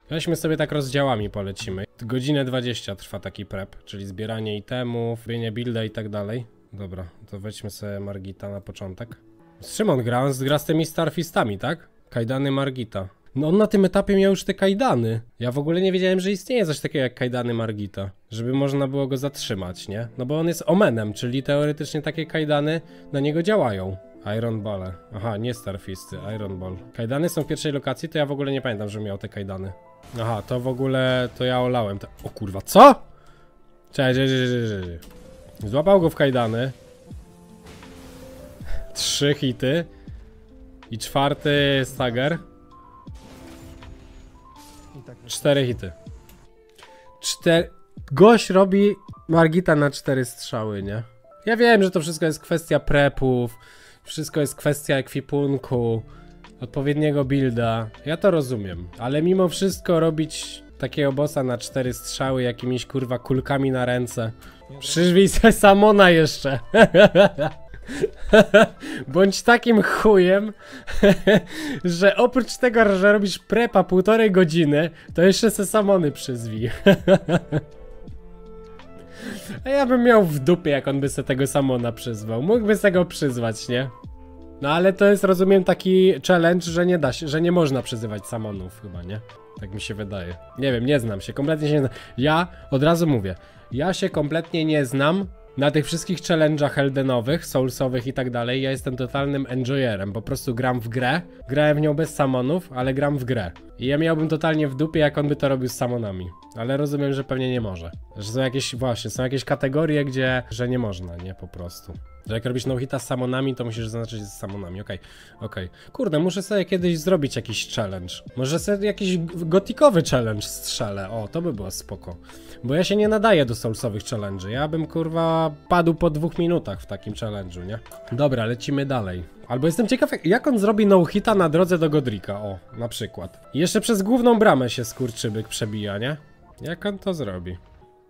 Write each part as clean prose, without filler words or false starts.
Weźmy sobie tak rozdziałami polecimy. Godzinę 20 trwa taki prep, czyli zbieranie itemów, robienie builda i tak dalej. Dobra, to weźmy sobie Margita na początek. Z czym on gra? On gra z tymi Starfistami, tak? Kajdany Margita. No on na tym etapie miał już te kajdany. Ja w ogóle nie wiedziałem, że istnieje coś takiego jak kajdany Margita. Żeby można było go zatrzymać, nie? No bo on jest omenem, czyli teoretycznie takie kajdany na niego działają. Iron Ball. Aha, nie Starfisty, Iron Ball. Kajdany są w pierwszej lokacji, to ja w ogóle nie pamiętam, że miał te kajdany. Aha, to w ogóle, to ja olałem. O kurwa, co? Cześć. Złapał go w kajdany. 3 hity. I 4 stagger. 4 hity. Gość robi Margita na 4 strzały, nie? Ja wiem, że to wszystko jest kwestia prepów. Wszystko jest kwestia ekwipunku. Odpowiedniego builda. Ja to rozumiem. Ale mimo wszystko robić takiego bossa na 4 strzały jakimiś kurwa kulkami na ręce. Przyszwij se Samona jeszcze. Bądź takim chujem, że oprócz tego, że robisz prepa 1,5 godziny, to jeszcze se Samony przyzwij. A ja bym miał w dupie, jak on by se tego Samona przyzwał. Mógłby se go przyzwać, nie? No ale to jest, rozumiem, taki challenge, że nie da się, że nie można przyzywać Samonów chyba, nie? Tak mi się wydaje. Nie wiem, nie znam się, kompletnie się nie znam. Ja od razu mówię, ja się kompletnie nie znam na tych wszystkich challenge'ach Eldenowych, Soulsowych i tak dalej. Ja jestem totalnym enjoyerem, po prostu gram w grę. Grałem w nią bez Samonów, ale gram w grę. I ja miałbym totalnie w dupie, jak on by to robił z Samonami. Ale rozumiem, że pewnie nie może. Że są jakieś, właśnie, są jakieś kategorie, gdzie, że nie można, nie? Po prostu. Że jak robisz no-hita z Samonami, to musisz zaznaczyć z Samonami, okej. Kurde, muszę sobie kiedyś zrobić jakiś challenge. Może sobie jakiś gotikowy challenge strzelę, o, to by było spoko. Bo ja się nie nadaję do soulsowych challenge'y, ja bym kurwa padł po 2 minutach w takim challenge'u, nie? Dobra, lecimy dalej. Albo jestem ciekaw, jak on zrobi no-hita na drodze do Godrika, o, na przykład. I jeszcze przez główną bramę się skurczybyk przebija, nie? Jak on to zrobi?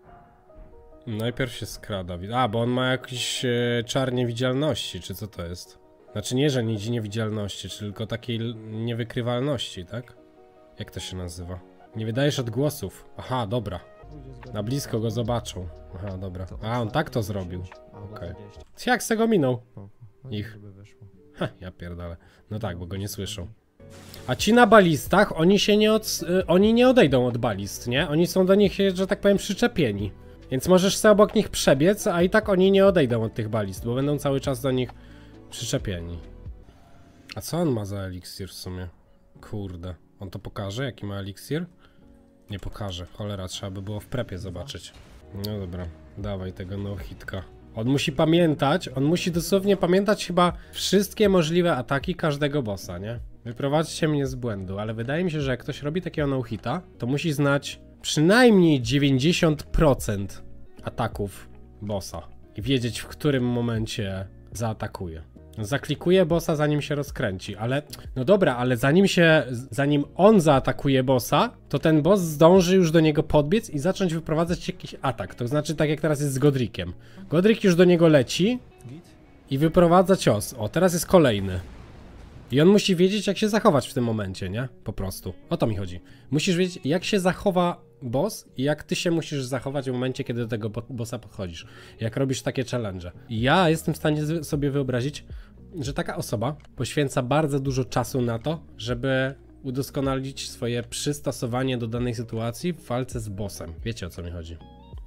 Najpierw się skrada. A, bo on ma jakiś czar niewidzialności, czy co to jest? Znaczy nie, że nic niewidzialności, tylko takiej niewykrywalności, tak? Jak to się nazywa? Nie wydajesz odgłosów. Aha, dobra. Na blisko go zobaczą. Aha, dobra. A, on tak to zrobił. Okej. Jak z tego minął? Ich. Ha, ja pierdolę. No tak, bo go nie słyszą. A ci na balistach, oni się oni nie odejdą od balist, nie? Oni są do nich, że tak powiem, przyczepieni. Więc możesz sobie obok nich przebiec, a i tak oni nie odejdą od tych balist, bo będą cały czas do nich przyczepieni. A co on ma za eliksir w sumie? Kurde. On to pokaże, jaki ma eliksir? Nie pokaże. Cholera, trzeba by było w prepie zobaczyć. No dobra, dawaj tego no-hitka. On musi pamiętać, on musi dosłownie pamiętać chyba wszystkie możliwe ataki każdego bossa, nie? Wyprowadźcie mnie z błędu, ale wydaje mi się, że jak ktoś robi takiego no-hita, to musi znać przynajmniej 90% ataków bossa i wiedzieć, w którym momencie zaatakuje. Zaklikuje bossa, zanim się rozkręci, ale no dobra, ale zanim on zaatakuje bossa, to ten boss zdąży już do niego podbiec i zacząć wyprowadzać jakiś atak. To znaczy tak jak teraz jest z Godrikiem. Godrik już do niego leci i wyprowadza cios. O, teraz jest kolejny. I on musi wiedzieć, jak się zachować w tym momencie, nie? Po prostu. O to mi chodzi. Musisz wiedzieć, jak się zachowa boss i jak ty się musisz zachować w momencie, kiedy do tego bossa podchodzisz. Jak robisz takie challenge. I ja jestem w stanie sobie wyobrazić, że taka osoba poświęca bardzo dużo czasu na to, żeby udoskonalić swoje przystosowanie do danej sytuacji w walce z bossem. Wiecie, o co mi chodzi.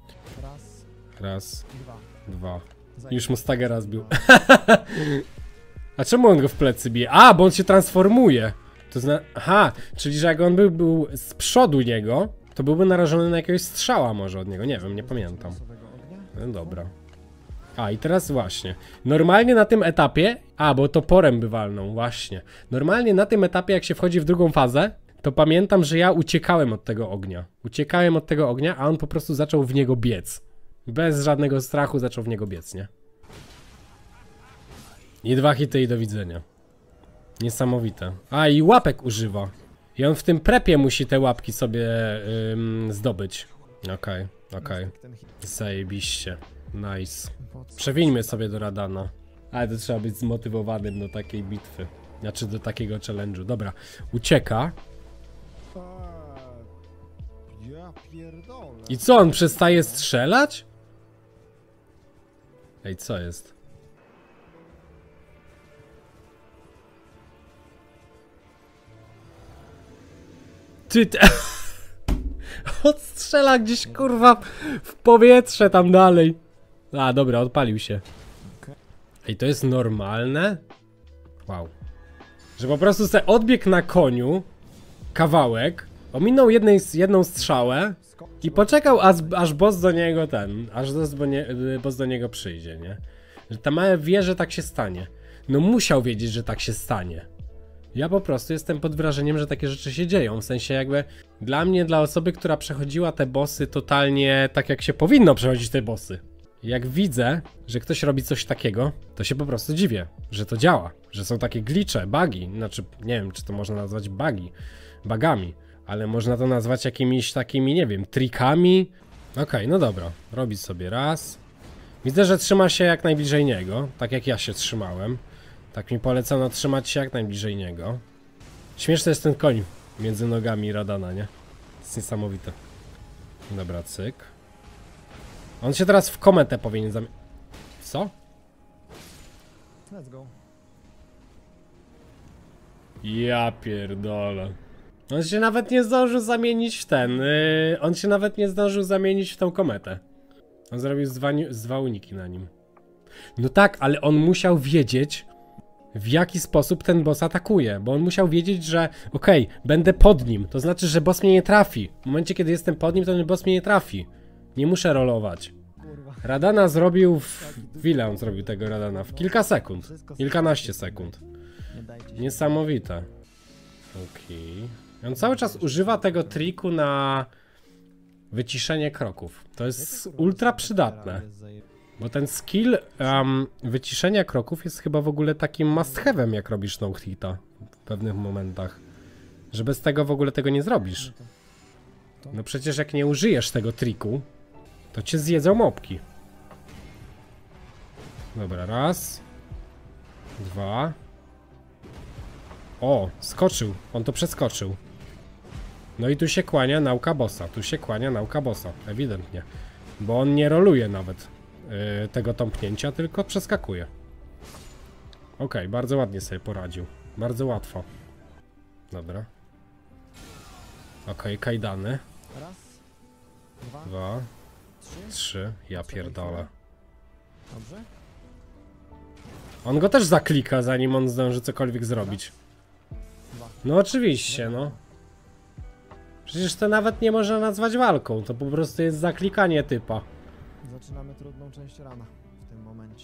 Raz. Dwa. Już mu stagera zbił. A czemu on go w plecy bije? A, bo on się transformuje. To znaczy, aha, czyli że jak on był z przodu niego, to byłby narażony na jakiegoś strzała może od niego. Nie wiem, nie pamiętam. No dobra. A i teraz właśnie. Normalnie na tym etapie, bo toporem by walnął, właśnie. Normalnie na tym etapie, jak się wchodzi w drugą fazę, to pamiętam, że ja uciekałem od tego ognia. Uciekałem od tego ognia, a on po prostu zaczął w niego biec. Bez żadnego strachu zaczął w niego biec, nie? I 2 hity i do widzenia. Niesamowite. A i łapek używa. I on w tym prepie musi te łapki sobie zdobyć. Okej. Zajebiście. Nice. Przewińmy sobie do Radana. Ale to trzeba być zmotywowanym do takiej bitwy. Znaczy do takiego challenge'u. Dobra. Ucieka. Ja pierdolę. I co, on przestaje strzelać? Ej, co jest? Ty... Odstrzela gdzieś, kurwa, w powietrze tam dalej. A, dobra, odpalił się. Ej, to jest normalne? Wow. Że po prostu se odbiegł na koniu kawałek, ominął jedną strzałę i poczekał, aż boss do niego boss do niego przyjdzie, nie? Że Tamae wie, że tak się stanie. No musiał wiedzieć, że tak się stanie. Ja po prostu jestem pod wrażeniem, że takie rzeczy się dzieją. W sensie jakby dla mnie, dla osoby, która przechodziła te bossy totalnie tak, jak się powinno przechodzić te bossy. Jak widzę, że ktoś robi coś takiego, to się po prostu dziwię, że to działa. Że są takie glitche, bugi. Znaczy, nie wiem, czy to można nazwać bugami. Ale można to nazwać jakimiś takimi, nie wiem, trikami. Okej, no dobra. Robić sobie raz. Widzę, że trzyma się jak najbliżej niego. Tak jak ja się trzymałem. Tak mi polecono trzymać się jak najbliżej niego. Śmieszny jest ten koń między nogami Radana, nie? To jest niesamowite. Dobra, cyk. On się teraz w kometę powinien zamienić. Co? Let's go. Ja pierdolę. On się nawet nie zdążył zamienić w ten. On się nawet nie zdążył zamienić w tą kometę. On zrobił dwa uniki na nim. No tak, ale on musiał wiedzieć, w jaki sposób ten boss atakuje, bo on musiał wiedzieć, że okej, będę pod nim, to znaczy, że boss mnie nie trafi. W momencie, kiedy jestem pod nim, to ten boss mnie nie trafi. Nie muszę rolować. Radana zrobił w ile on zrobił tego Radana? W kilka sekund. Kilkanaście sekund. Niesamowite. Okej. On cały czas używa tego triku na wyciszenie kroków. To jest ultra przydatne. Bo ten skill wyciszenia kroków jest chyba w ogóle takim must have'em, jak robisz no hita w pewnych momentach. Że bez tego w ogóle tego nie zrobisz. No przecież jak nie użyjesz tego triku, to cię zjedzą mopki. Dobra, raz. Dwa. O, skoczył. On to przeskoczył. No i tu się kłania nauka bossa. Tu się kłania nauka bossa. Ewidentnie. Bo on nie roluje nawet tego tąpnięcia, tylko przeskakuje. Okej, bardzo ładnie sobie poradził. Bardzo łatwo. Dobra. Okej, kajdany. Raz, Dwa, trzy. Ja pierdolę. Dobrze? On go też zaklika, zanim on zdąży cokolwiek zrobić. No oczywiście, no. Przecież to nawet nie można nazwać walką, to po prostu jest zaklikanie typa. Zaczynamy trudną część rana w tym momencie.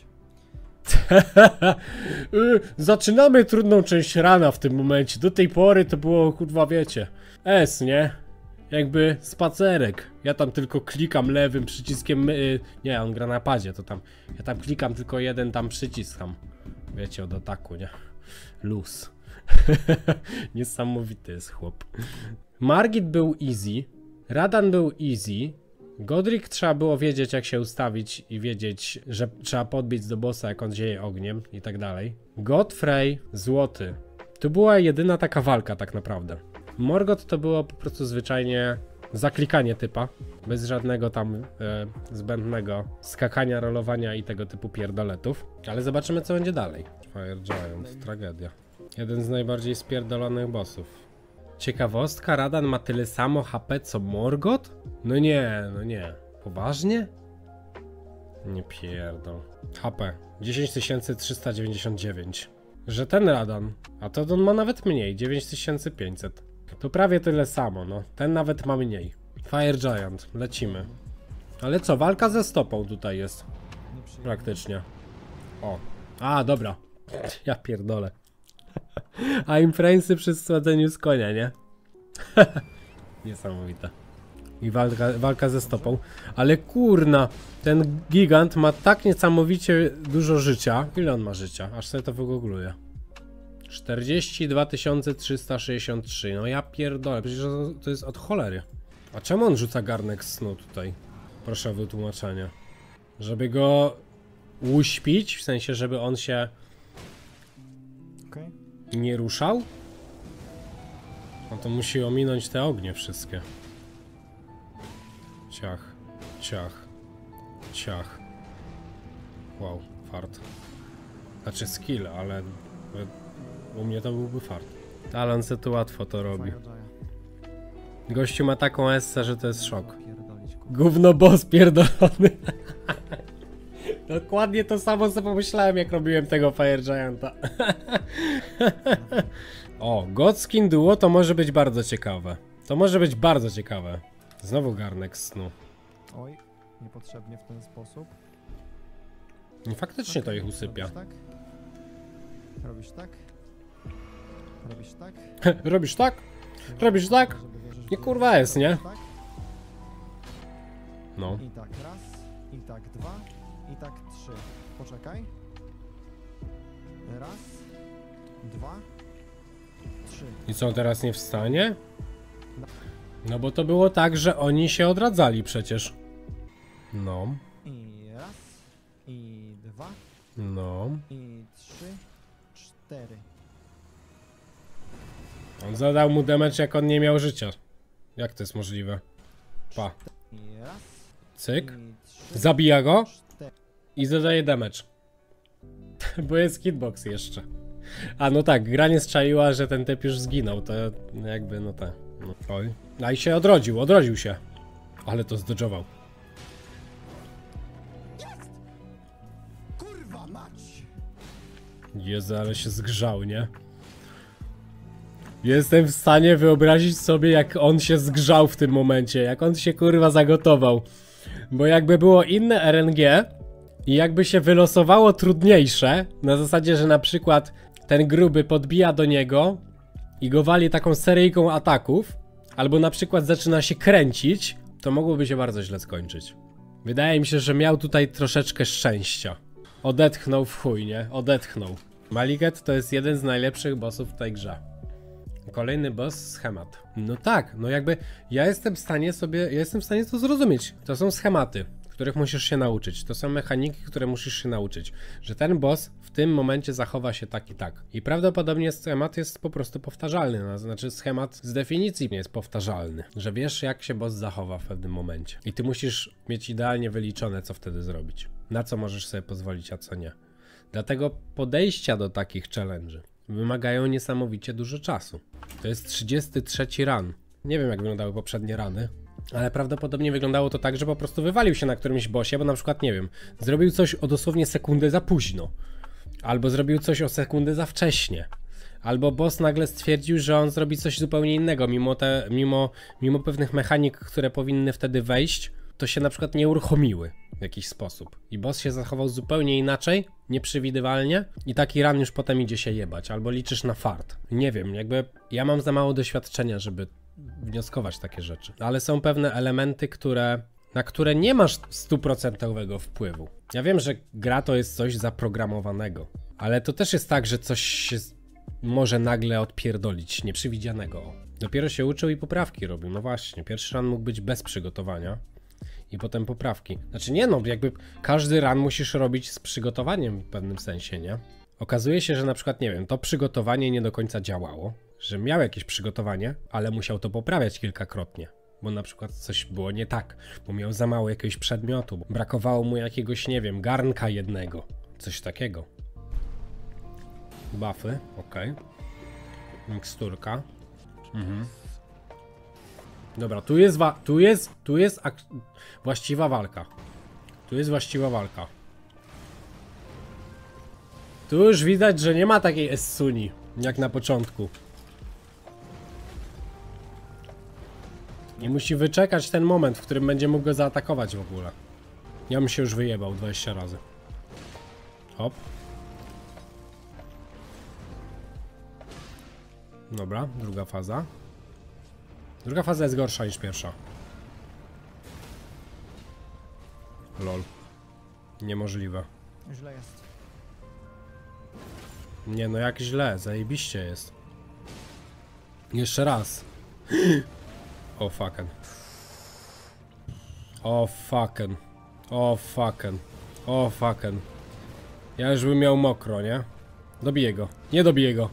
Zaczynamy trudną część rana w tym momencie. Do tej pory to było, kurwa, wiecie, nie? Jakby spacerek. Ja tam tylko klikam lewym przyciskiem. Nie, on gra na padzie, to tam. Ja tam klikam tylko jeden tam przycisk tam. Wiecie, od ataku, nie? Luz. Niesamowity jest chłop. Margit był easy. Radan był easy. Godric trzeba było wiedzieć, jak się ustawić i wiedzieć, że trzeba podbiec do bossa, jak on zieje ogniem i tak dalej. Godfrey złoty. To była jedyna taka walka tak naprawdę. Morgoth to było po prostu zwyczajnie zaklikanie typa. Bez żadnego tam zbędnego skakania, rolowania i tego typu pierdoletów. Ale zobaczymy, co będzie dalej. Fire Giant, tragedia. Jeden z najbardziej spierdolonych bossów. Ciekawostka, Radan ma tyle samo HP co Morgoth? No nie, no nie. Poważnie? Nie pierdol. HP 10399. Że ten Radan, a to on ma nawet mniej, 9500. To prawie tyle samo, no. Ten nawet ma mniej. Fire Giant, lecimy. Ale co, walka ze stopą tutaj jest. Praktycznie. O. A, dobra. Ja pierdolę. A imprensy przy sładzeniu z konia, nie? Niesamowite. I walka ze stopą. Ale kurna, ten gigant ma tak niesamowicie dużo życia. Ile on ma życia? Aż sobie to wygoogluję. 42 363. No ja pierdolę, przecież to jest od cholery. A czemu on rzuca garnek snu tutaj? Proszę o wytłumaczenie. Żeby go uśpić, w sensie, żeby on się nie ruszał? No to musi ominąć te ognie wszystkie. Ciach, ciach, ciach. Wow, fart. Znaczy skill, ale u mnie to byłby fart. Talon se tu łatwo to robi. Gościu ma taką essę, że to jest szok. Gówno boss pierdolony. Dokładnie to samo co pomyślałem, jak robiłem tego Fire Gianta. O, Godskin Duo to może być bardzo ciekawe. To może być bardzo ciekawe. Znowu garnek snu. Oj, niepotrzebnie w ten sposób. I faktycznie to ich usypia. Robisz tak? Robisz tak? Robisz tak? Robisz tak? Robisz tak? Żeby wierzyć, Nie że kurwa jest, nie? tak? No. I tak raz, i tak dwa, i tak trzy. Poczekaj. Raz, dwa, trzy. I co, teraz nie wstanie? No bo to było tak, że oni się odradzali przecież. No. I raz, i dwa, No. i trzy, cztery. On zadał mu damage, jak on nie miał życia. Jak to jest możliwe? Pa. I raz, Cyk. i trzy, Zabija go cztery. i zadaje damage. Bo jest hitbox jeszcze. A no tak, gra nie strzaiła, że ten typ już zginął. To jakby no tak. No. Oj. A i się odrodził się. Ale to zdodżował. Kurwa mać! Jezu, ale się zgrzał, nie? Jestem w stanie wyobrazić sobie, jak on się zgrzał w tym momencie, jak on się kurwa zagotował. Bo jakby było inne RNG i jakby się wylosowało trudniejsze, na zasadzie, że na przykład ten gruby podbija do niego i go wali taką seryjką ataków, albo na przykład zaczyna się kręcić, to mogłoby się bardzo źle skończyć. Wydaje mi się, że miał tutaj troszeczkę szczęścia. Odetchnął w chuj, nie? Odetchnął. Maliget to jest jeden z najlepszych bossów w tej grze. Kolejny boss, schemat. No tak, no jakby ja jestem w stanie to zrozumieć. To są schematy, których musisz się nauczyć. To są mechaniki, które musisz się nauczyć. Że ten boss w tym momencie zachowa się tak i tak. I prawdopodobnie schemat jest po prostu powtarzalny. No, znaczy schemat z definicji jest powtarzalny. Że wiesz, jak się boss zachowa w pewnym momencie. I ty musisz mieć idealnie wyliczone, co wtedy zrobić. Na co możesz sobie pozwolić, a co nie. Dlatego podejścia do takich challenge'y wymagają niesamowicie dużo czasu. To jest 33 run. Nie wiem, jak wyglądały poprzednie rany, ale prawdopodobnie wyglądało to tak, że po prostu wywalił się na którymś bossie, bo na przykład, nie wiem, zrobił coś o dosłownie sekundę za późno. Albo zrobił coś o sekundę za wcześnie. Albo boss nagle stwierdził, że on zrobi coś zupełnie innego, mimo pewnych mechanik, które powinny wtedy wejść, to się na przykład nie uruchomiły w jakiś sposób. I boss się zachował zupełnie inaczej, nieprzewidywalnie i taki run już potem idzie się jebać, albo liczysz na fart. Nie wiem, jakby ja mam za mało doświadczenia, żeby wnioskować takie rzeczy. Ale są pewne elementy, na które nie masz 100% wpływu. Ja wiem, że gra to jest coś zaprogramowanego, ale to też jest tak, że coś się może nagle odpierdolić, nieprzewidzianego. Dopiero się uczył i poprawki robił. No właśnie, pierwszy run mógł być bez przygotowania. I potem poprawki. Znaczy nie no, jakby każdy run musisz robić z przygotowaniem w pewnym sensie, nie? Okazuje się, że na przykład, nie wiem, to przygotowanie nie do końca działało, że miał jakieś przygotowanie, ale musiał to poprawiać kilkakrotnie, bo na przykład coś było nie tak, bo miał za mało jakiegoś przedmiotu, brakowało mu jakiegoś, nie wiem, garnka jednego, coś takiego. Buffy, okej. Miksturka. Dobra, tu jest właściwa walka. Tu jest właściwa walka. Tu już widać, że nie ma takiej Essuni, jak na początku. I musi wyczekać ten moment, w którym będzie mógł go zaatakować w ogóle. Ja bym się już wyjebał 20 razy. Hop. Dobra, druga faza. Druga faza jest gorsza niż pierwsza. Lol. Niemożliwe. Źle jest. Nie no, jak źle, zajebiście jest. Jeszcze raz. O fucking. O fucking. O fucking. O fucking. Ja już bym miał mokro, nie? Dobiję go. Nie dobiję go.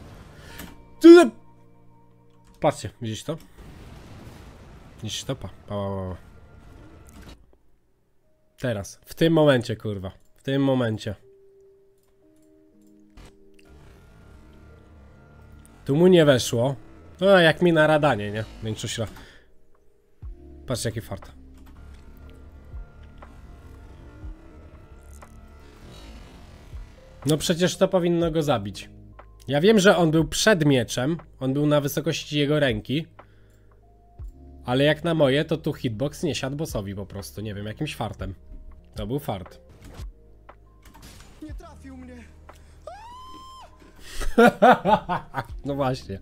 Patrzcie, widzisz to? Widzisz to? Pa. Teraz. W tym momencie, kurwa. W tym momencie. Tu mu nie weszło. No, jak mi na radanie, nie? Większość raz. Patrz, jaki fart. No przecież to powinno go zabić. Ja wiem, że on był przed mieczem. On był na wysokości jego ręki. Ale jak na moje, to tu hitbox nie siadł bossowi po prostu. Nie wiem, jakimś fartem. To był fart. Nie trafił mnie! No właśnie.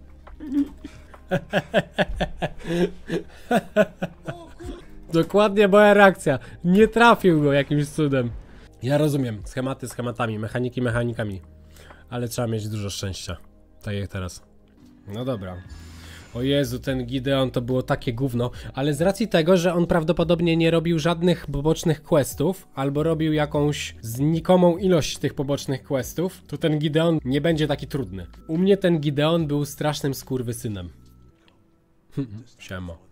Dokładnie moja reakcja. Nie trafił go jakimś cudem. Ja rozumiem. Schematy schematami, mechaniki mechanikami. Ale trzeba mieć dużo szczęścia. Tak jak teraz. No dobra. O Jezu, ten Gideon to było takie gówno, ale z racji tego, że on prawdopodobnie nie robił żadnych pobocznych questów, albo robił jakąś znikomą ilość tych pobocznych questów, to ten Gideon nie będzie taki trudny. U mnie ten Gideon był strasznym skurwysynem. Siema.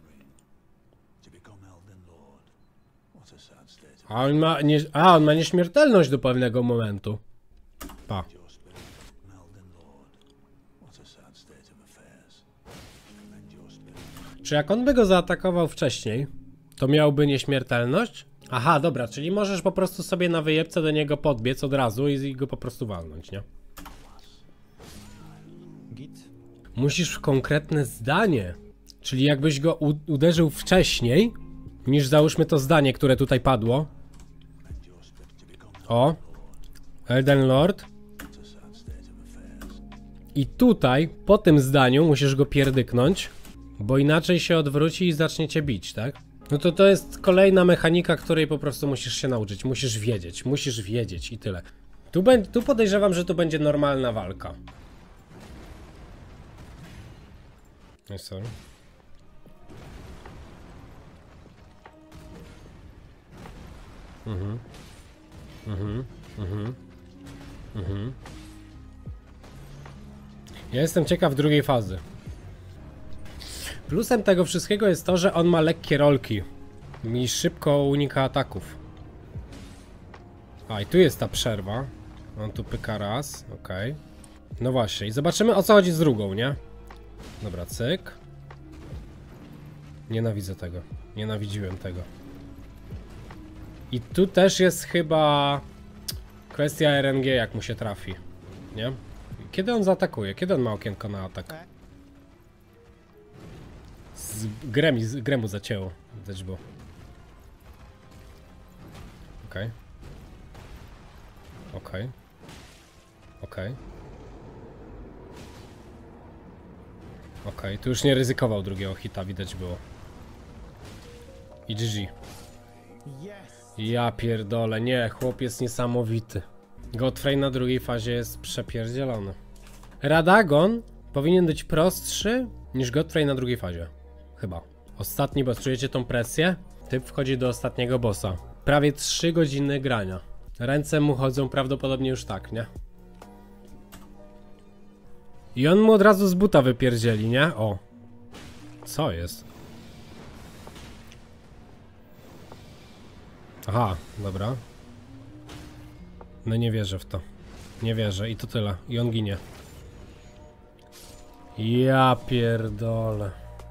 On ma nieśmiertelność do pewnego momentu. Pa. Czy jak on by go zaatakował wcześniej, to miałby nieśmiertelność? Aha, dobra, czyli możesz po prostu sobie na wyjebce do niego podbiec od razu i go po prostu walnąć, nie? Git? Musisz w konkretne zdanie. Czyli jakbyś go uderzył wcześniej, niż załóżmy to zdanie, które tutaj padło. O. Elden Lord. I tutaj, po tym zdaniu, musisz go pierdyknąć. Bo inaczej się odwróci i zacznie cię bić, tak? No to jest kolejna mechanika, której po prostu musisz się nauczyć. Musisz wiedzieć i tyle. Tu podejrzewam, że tu będzie normalna walka. No sorry. Ja jestem ciekaw drugiej fazy. Plusem tego wszystkiego jest to, że on ma lekkie rolki i szybko unika ataków. A i tu jest ta przerwa. On tu pyka raz, okej. No właśnie, i zobaczymy, o co chodzi z drugą, nie? Dobra, cyk. Nienawidzę tego. Nienawidziłem tego. I tu też jest chyba kwestia RNG, jak mu się trafi, nie? Kiedy on zaatakuje? Kiedy on ma okienko na atak? Grę mu zacięło. Widać było. Okej. Okej. Okej. Okej, tu już nie ryzykował drugiego hita, widać było. I GG. Ja pierdolę, nie, chłop jest niesamowity. Godfrey na drugiej fazie jest przepierdzielony. Radagon powinien być prostszy niż Godfrey na drugiej fazie. Chyba. Ostatni boss, czujecie tą presję? Typ wchodzi do ostatniego bossa. Prawie 3 godziny grania. Ręce mu chodzą prawdopodobnie już tak, nie? I on mu od razu z buta wypierdzieli, nie? O. Co jest? Aha, dobra. No nie wierzę w to. Nie wierzę i to tyle. I on ginie. Ja pierdolę.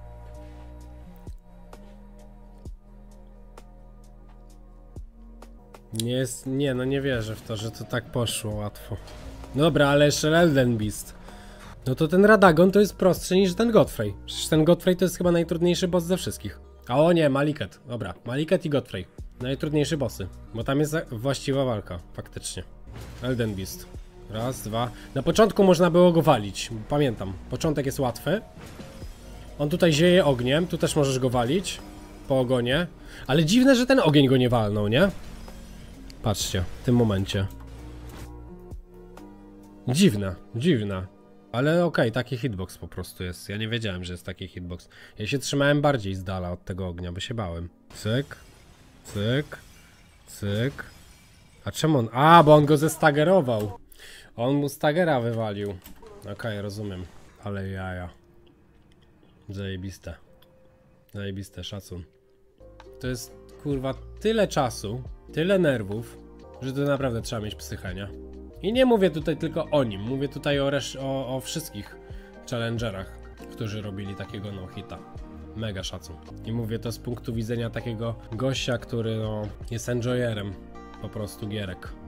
No nie wierzę w to, że to tak poszło łatwo. Dobra, ale jeszcze Elden Beast. No to ten Radagon to jest prostszy niż ten Godfrey. Przecież ten Godfrey to jest chyba najtrudniejszy boss ze wszystkich. A o nie, Maliket. Dobra, Maliket i Godfrey. Najtrudniejsze bossy. Bo tam jest właściwa walka, faktycznie. Elden Beast. Raz, dwa. Na początku można było go walić. Pamiętam. Początek jest łatwy. On tutaj zieje ogniem. Tu też możesz go walić. Po ogonie. Ale dziwne, że ten ogień go nie walnął, nie? Patrzcie, w tym momencie. Dziwne, dziwne. Ale okej, taki hitbox po prostu jest. Ja nie wiedziałem, że jest taki hitbox. Ja się trzymałem bardziej z dala od tego ognia, bo się bałem. Cyk. Cyk. Cyk. A czemu on? A, bo on go zestagerował. On mu stagera wywalił. Okej, rozumiem. Ale jaja. Zajebiste. Zajebiste, szacun. To jest, kurwa tyle czasu, tyle nerwów, że to naprawdę trzeba mieć psychę, nie? I nie mówię tutaj tylko o nim, mówię tutaj o wszystkich challengerach, którzy robili takiego no-hita. Mega szacun. I mówię to z punktu widzenia takiego gościa, który no, jest enjoyerem po prostu gierek.